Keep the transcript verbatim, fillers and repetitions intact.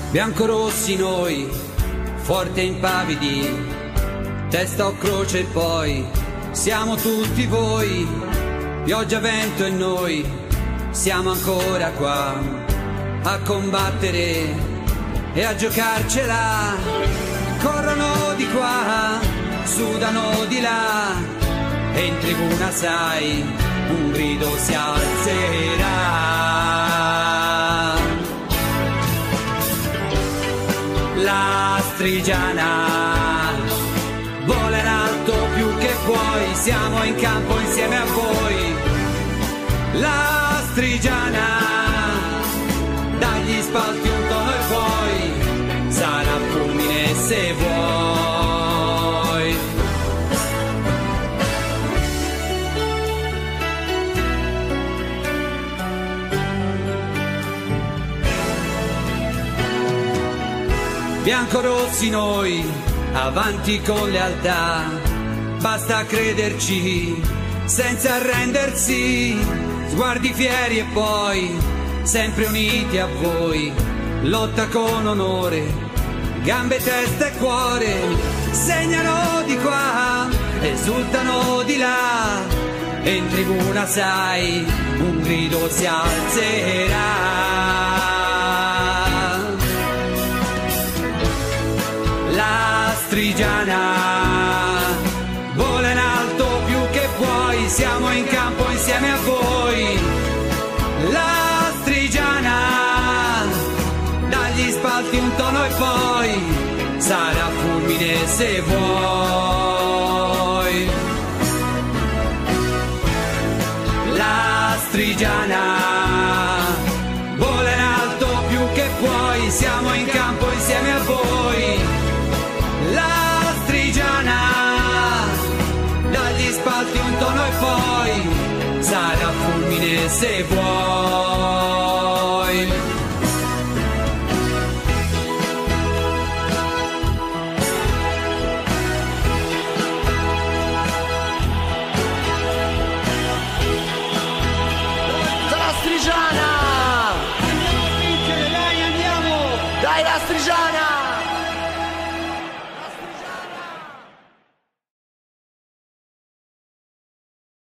Biancorossi noi, forte e impavidi, testa o croce e poi siamo tutti voi. Pioggia, vento e noi siamo ancora qua a combattere e a giocarcela. Corrono di qua, sudano di là, e in tribuna sai, un grido si alzerà. La Strigiana vola in alto più che puoi, siamo in campo insieme a voi. La Strigiana, dagli spalti un tono e poi sarà fulmine se vuoi. Biancorossi noi, avanti con lealtà, basta crederci senza arrendersi, sguardi fieri e poi sempre uniti a voi, lotta con onore, gambe, testa e cuore, segnano di qua, esultano di là, e in tribuna sai, un grido si alzerà. La Strigiana vola in alto più che puoi, siamo in campo insieme a voi. La Strigiana, dagli spalti un tono e poi sarà fulmine se vuoi. La Strigiana vola in alto più che puoi, siamo in campo insieme a voi. La Strigiana, dagli spalti un tono e poi sarà fulmine se vuoi. La Strigiana! Andiamo a vincere, dai, andiamo! Dai, la Strigiana!